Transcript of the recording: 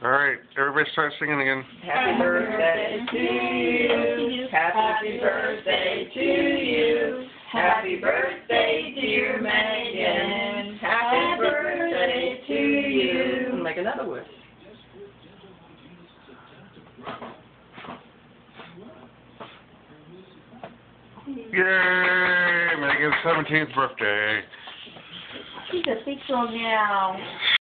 All right, everybody start singing again. Happy birthday to you. Happy birthday to you. Happy birthday, dear Megan. Happy birthday to you. Make another wish. Yay! Megan's 17th birthday. She's a big girl now.